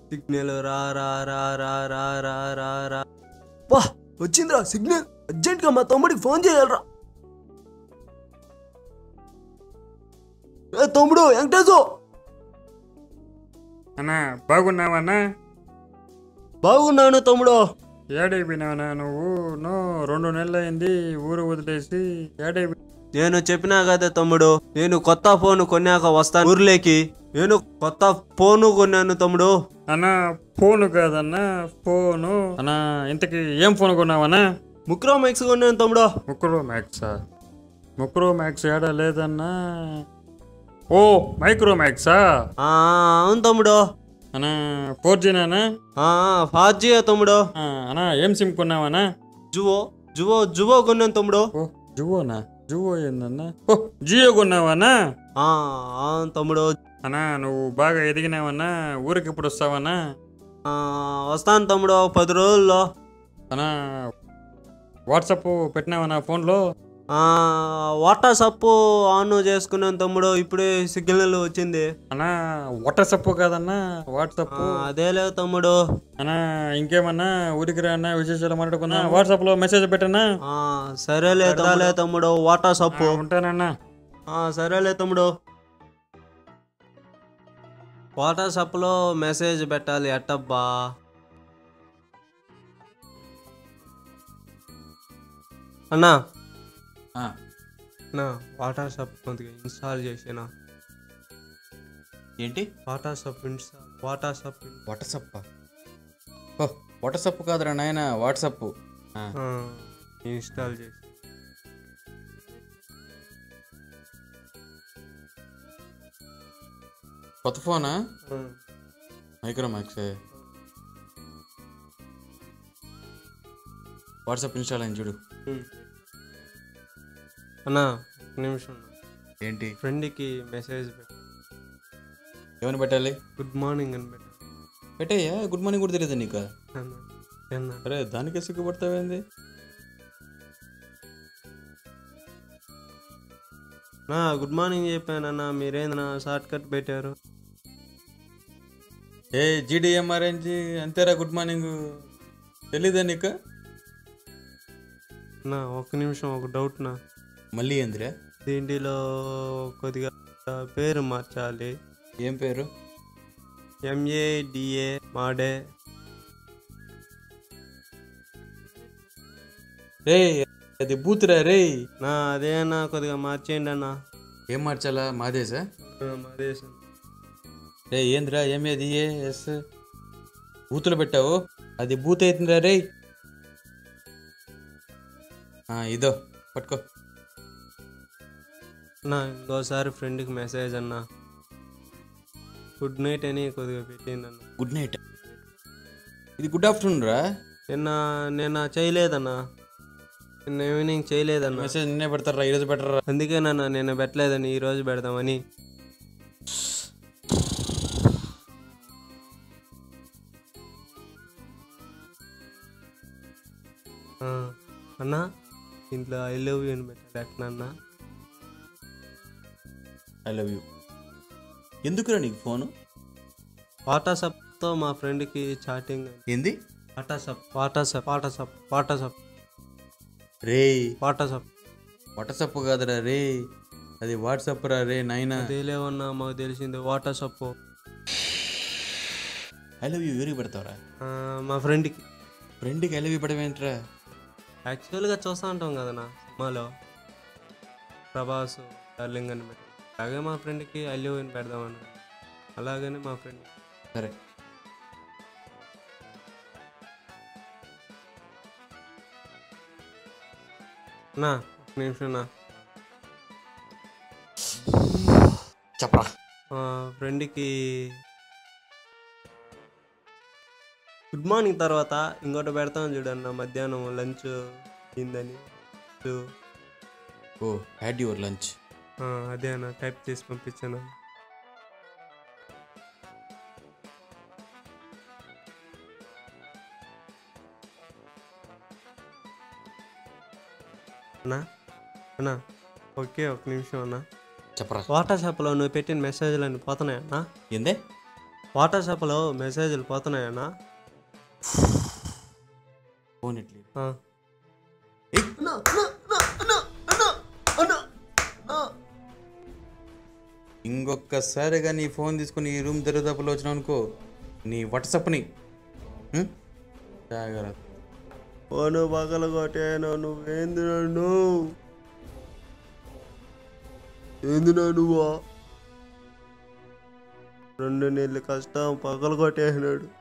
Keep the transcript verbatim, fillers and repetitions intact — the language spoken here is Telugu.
సిగ్నల్ రా రా రా రా రా రా రా రా వా వచ్చిందిరా సిగ్నల్. అర్జెంట్గా మా తమ్ముడికి ఫోన్ చేయాలరా. ఏ తమ్ముడు వెంకటేశు అన్నా బాగున్నావన్నా? బాగున్నాను తమ్ముడు. ఏడైపోయినావనా నువ్వు? నో రెండు నెలలు అయింది ఊరు వదిలేసి. ఏడైపోయి నేను చెప్పినా కదా తమ్ముడు, నేను కొత్త ఫోన్ కొన్నాక వస్తాను ఊర్లోకి. నేను కొత్త ఫోను కొన్నాను తమ్ముడు. అన్నా ఫోను కాదన్నా ఫోను. అన్నా ఇంతకి ఏం ఫోన్ కొన్నావన్నా? ముక్రో మ్యాక్స్ కొన్నాను తమ్ముడు. ముక్రో మ్యాక్సా? ముక్రో మ్యాక్స్ ఏడా లేదన్నా. ఓ మైక్రో మ్యాక్సా? అవును తమ్ముడు. అన్నా ఫోర్ జీనా? ఫైవ్ జీ తమ్ముడు. అన్నా ఏం సిమ్ కొన్నావన్నా? జువో జువో జువో కొన్నాను తమ్ముడు. ఓ జువోనా? జువో ఏందన్నా? ఓ జియో కొన్నావన్నా? అవును తమ్ముడు. అన్నా నువ్వు బాగా ఎదిగినావన్నా. ఊరికి ఎప్పుడు వస్తావన్నా? వస్తాను తమ్ముడు పది రోజుల్లో. అన్నా వాట్సాప్ పెట్టినావన్నా ఫోన్లో? వాట్సాప్ ఆన్ చేసుకున్నాను తమ్ముడు. ఇప్పుడే సిగ్నల్ వచ్చింది. అన్నా వాట్సాప్ కాదన్నా వాట్సాప్. అదే లేదు తమ్ముడు. అన్నా ఇంకేమన్నా ఊరికి రా అన్నా విశేషాలు మాట్లాడుకున్నా. వాట్సాప్ లో మెసేజ్ పెట్టన్నా? సరేలే తమ్ముడు వాట్సాప్ ఉంటానన్నా. సరేలే తమ్ముడు. వాట్సాప్ లో మెసేజ్ పెట్టాలి ఎట్టబ్బా? అన్నా నా వాట్సాప్ కొద్దిగా ఇన్స్టాల్ చేసినా. ఏంటి వాట్సాప్ ఇన్స్టాల్ వాట్సాప్ వాట్సాప్? ఓ వాట్సాప్ కాదురా నాయన వాట్సాప్ ఇన్స్టాల్ చేసి. కొత్త ఫోనా? Micro max. వాట్సాప్ ఇన్స్టాల్ అయింది చూడు. అన్నా ఒక నిమిషం. ఏంటి? ఫ్రెండ్కి మెసేజ్ పెట్టు. ఏమని పెట్టాలి? గుడ్ మార్నింగ్ అని పెట్టాలి. పెట్టయ్యా. గుడ్ మార్నింగ్ కూడా తెలియదు నీకు? అరే దానికే సిగ్గుపడతావేంది? నా గుడ్ మార్నింగ్ చెప్పానన్నా, మీరేందన్నా షార్ట్ కట్ పెట్టారు? ఏ జీడిఎంఆర్ఎన్జి అంతేరా గుడ్ మార్నింగ్ తెలీదా నీకు? నా ఒక నిమిషం ఒక డౌట్ నా. మళ్ళీ ఏందిరా? దీంట్లో కొద్దిగా పేరు మార్చాలి. ఏం పేరు? ఎంఏడిఏ మాడే. రే అది బూతురా రే. నా అదే అన్న కొద్దిగా మార్చేయండి అన్న. ఏం మార్చాలా? మాదేశా? మాదేశం. రే ఏందిరా ఏమేది ఎస్ బూతులు పెట్టావు? అది బూత్ అవుతుందిరా రే. ఇదో పట్టుకో. నా ఇంకోసారి ఫ్రెండ్కి మెసేజ్ అన్నా గుడ్ నైట్ అని కొద్దిగా పెట్టింది అన్న. Good night? ఇది గుడ్ ఆఫ్టర్నూన్ రా. నిన్న నిన్న చేయలేదన్నా. నిన్న ఈవినింగ్ చేయలేదన్నా. మెసేజ్ నిన్నే పెడతారా? ఈరోజు పెట్టరా? అందుకేనన్నా నిన్న పెట్టలేదని ఈరోజు పెడదామని. అన్నా ఇంట్లో ఐ లవ్ యూ అని పెట్టాలి ఎట్లా అన్నా? ఐ లవ్ యూ ఎందుకురా నీకు ఫోను? వాట్సాప్తో మా ఫ్రెండ్కి చాటింగ్. ఏంది? వాట్సాప్ వాట్సాప్ వాట్సాప్ వాట్సాప్ రే. వాట్సాప్ వాట్సాప్ కాదురా రే, అది వాట్సాప్ రా రే నాయన. తెలియవన్నా మాకు తెలిసింది వాట్సాప్. ఐ లవ్ యూ ఎవరికి పెడతావురా? మా ఫ్రెండ్కి. ఫ్రెండ్కి ఐ లవ్ యూ పడవేంట్రా? యాక్చువల్గా చూస్తూ ఉంటాం కదన్నా సినిమాలో ప్రభాస్ డార్లింగ్ అని పెట్టి, అలాగే మా ఫ్రెండ్కి ఐ లవ్ యూ అని పెడదామన్నా. అలాగని మా ఫ్రెండ్. సరే నా ఒక నిమిషం నా. చెప్పరా. మా ఫ్రెండ్కి గుడ్ మార్నింగ్ తర్వాత ఇంకోటి పెడతాను చూడన్న, మధ్యాహ్నం లంచ్ అయిందని. Oh had your lunch? అదే అన్న టైప్ చేసి పంపించాను. అన్నా అన్నా ఓకే ఒక నిమిషం అన్నా. చెప్పరా. వాట్సాప్లో నువ్వు పెట్టిన మెసేజ్లన్నీ పోతున్నాయి అన్నా. ఏందే? వాట్సాప్లో మెసేజ్లు పోతున్నాయన్నా? ఫోన్ ఇట్లీ ఆ. ఇంకొకసారిగా నీ ఫోన్ తీసుకుని ఈ రూమ్ దరిదాపులో వచ్చినావు అనుకో, నీ వాట్సాప్ని ఉం? జాగ్రత్త. ఫోను పగల కొట్టాను. నువ్వేంది నన్ను ఏంది నువ్వా? రెండు నెలలు కష్టం పగల కొట్టేసినాడు.